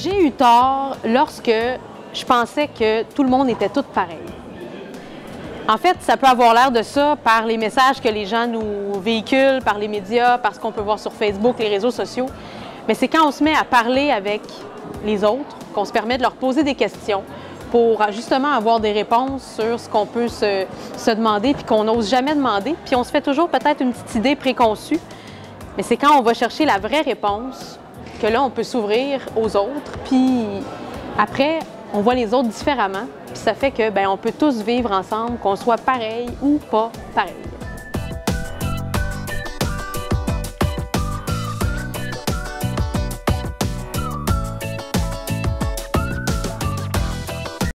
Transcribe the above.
J'ai eu tort lorsque je pensais que tout le monde était tout pareil. En fait, ça peut avoir l'air de ça par les messages que les gens nous véhiculent, par les médias, par ce qu'on peut voir sur Facebook, les réseaux sociaux. Mais c'est quand on se met à parler avec les autres, qu'on se permet de leur poser des questions pour justement avoir des réponses sur ce qu'on peut se demander puis qu'on n'ose jamais demander. Puis on se fait toujours peut-être une petite idée préconçue. Mais c'est quand on va chercher la vraie réponse que là, on peut s'ouvrir aux autres. Puis après, on voit les autres différemment. Puis ça fait que, bien, on peut tous vivre ensemble, qu'on soit pareil ou pas pareil.